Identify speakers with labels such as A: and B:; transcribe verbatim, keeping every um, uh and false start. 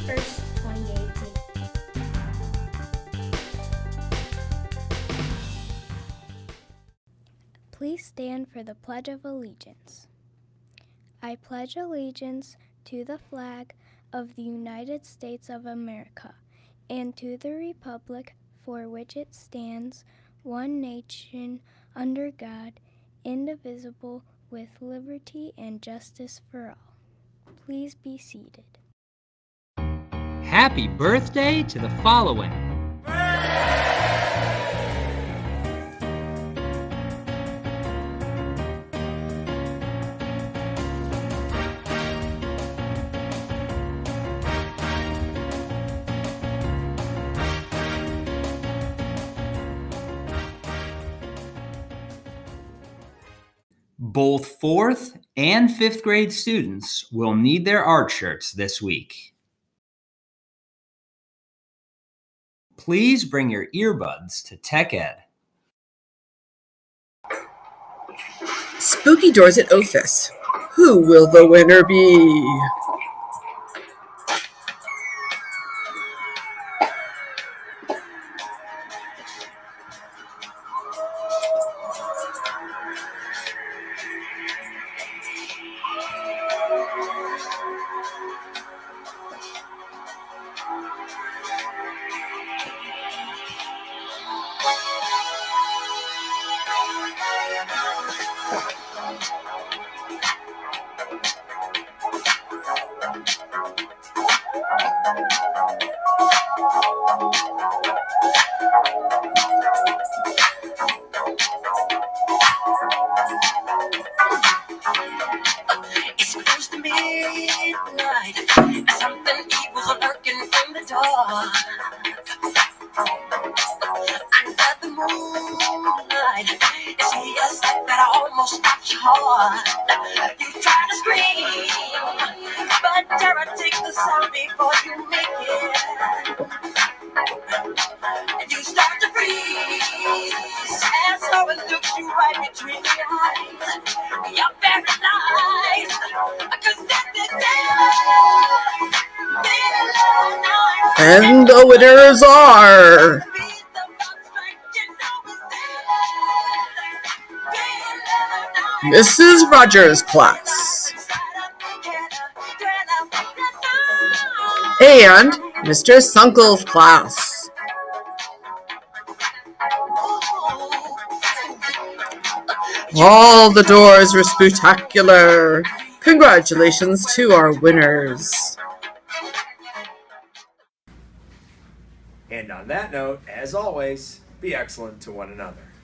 A: first, twenty eighteen. Please stand for the Pledge of Allegiance. I pledge allegiance to the flag of the United States of America and to the republic for which it stands, one nation, under God, indivisible, with liberty and justice for all. Please be seated.
B: Happy birthday to the following. Both fourth and fifth grade students will need their art shirts this week. Please bring your earbuds to Tech Ed.
C: Spooky Doors at O F I S. Who will the winner be?
D: It's close to midnight. Something evil's lurking in the dark. Under the moonlight, you see a sight that almost stops your heart. You try to scream, but terror takes the sound before you make it. And you start to freeze as someone looks you right between the eyes. You're paralyzed, 'cause this is it.
C: And the winners are Missus Rogers' class and Mister Sunkel's class. All the doors were spectacular. Congratulations to our winners.
E: And on that note, as always, be excellent to one another.